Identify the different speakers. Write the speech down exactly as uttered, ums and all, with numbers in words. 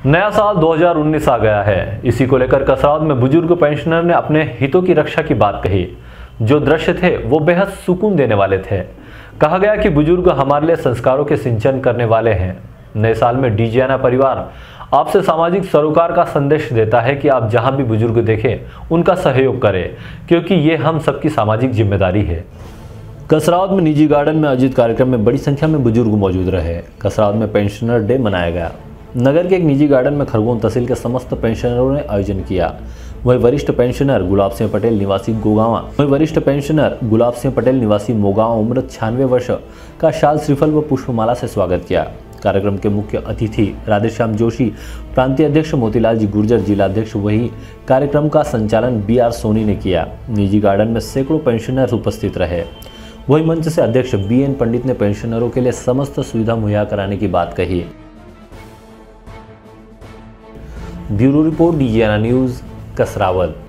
Speaker 1: नया साल दो हज़ार उन्नीस आ गया है। इसी को लेकर कसरावद में बुजुर्ग पेंशनर ने अपने हितों की रक्षा की बात कही। जो दृश्य थे वो बेहद सुकून देने वाले थे। कहा गया कि बुजुर्ग हमारे लिए संस्कारों के सिंचन करने वाले हैं। नए साल में डीजियाना परिवार आपसे सामाजिक सरोकार का संदेश देता है कि आप जहां भी बुजुर्ग देखें उनका सहयोग करें, क्योंकि ये हम सबकी सामाजिक जिम्मेदारी है। कसरावद में निजी गार्डन में आयोजित कार्यक्रम में बड़ी संख्या में बुजुर्ग मौजूद रहे। कसरावद में पेंशनर डे मनाया गया। नगर के एक निजी गार्डन में खरगोन तहसील के समस्त पेंशनरों ने आयोजन किया। वही वरिष्ठ पेंशनर गुलाब सिंह पटेल निवासी गोगावा वही वरिष्ठ पेंशनर गुलाब सिंह पटेल निवासी मोगांव उम्र छियानवे वर्ष का शाल श्रीफल व पुष्पमाला से स्वागत किया। कार्यक्रम के मुख्य अतिथि राधेश्याम जोशी, प्रांतीय अध्यक्ष मोतीलाल जी गुर्जर, जिला अध्यक्ष वही कार्यक्रम का संचालन बी आर सोनी ने किया। निजी गार्डन में सैकड़ों पेंशनर उपस्थित रहे। वही मंच से अध्यक्ष बी एन पंडित ने पेंशनरों के लिए समस्त सुविधा मुहैया कराने की बात कही। ब्यूरो रिपोर्ट, डीजियाना न्यूज, कसरावद।